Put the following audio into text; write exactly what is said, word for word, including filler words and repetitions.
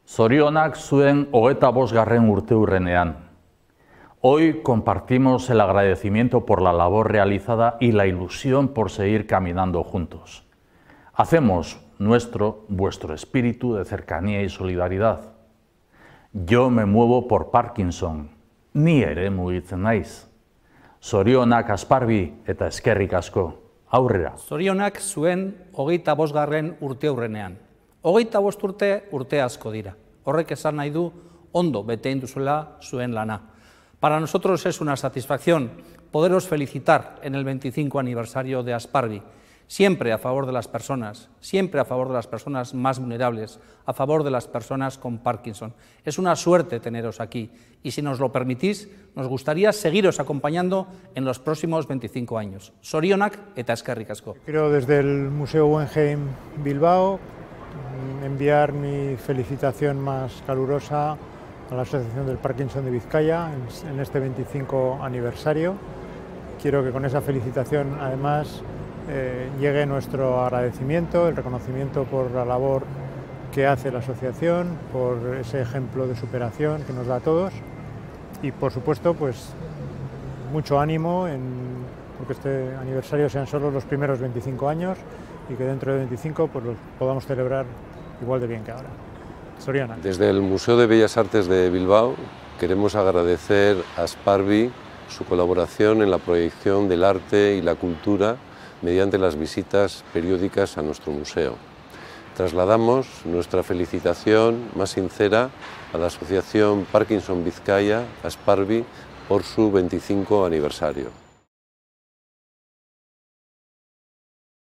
Zorionak zuen hogeita bosgarren urteurrenean. Hoy compartimos el agradecimiento por la labor realizada y la ilusión por seguir caminando juntos. Hacemos nuestro vuestro espíritu de cercanía y solidaridad. Yo me muevo por Parkinson, ni ere mugitzen naiz. Zorionak Asparbi eta eskerrik asko. Aurrera. Zorionak zuen hogeita bosgarren urteurrenean. Hogeita bost urte urte asko dira. Horrek esan nahi du ondo bete induzuela zuen lana. Para nosotros es una satisfacción poderos felicitar en el veinticinco aniversario de Asparbi, siempre a favor de las personas, siempre a favor de las personas más vulnerables, a favor de las personas con Parkinson. Es una suerte teneros aquí y si nos lo permitís, nos gustaría seguiros acompañando en los próximos veinticinco años. Zorionak eta eskerrik asko. Quiero desde el Museo Guggenheim Bilbao enviar mi felicitación más calurosa a la Asociación del Parkinson de Vizcaya en este veinticinco aniversario. Quiero que con esa felicitación además eh, llegue nuestro agradecimiento, el reconocimiento por la labor que hace la asociación, por ese ejemplo de superación que nos da a todos y por supuesto pues mucho ánimo en porque este aniversario sean solo los primeros veinticinco años y que dentro de veinticinco pues, los podamos celebrar igual de bien que ahora. Zorionak. Desde el Museo de Bellas Artes de Bilbao queremos agradecer a Asparbi su colaboración en la proyección del arte y la cultura mediante las visitas periódicas a nuestro museo. Trasladamos nuestra felicitación más sincera a la Asociación Parkinson Vizcaya, Asparbi, por su veinticinco aniversario.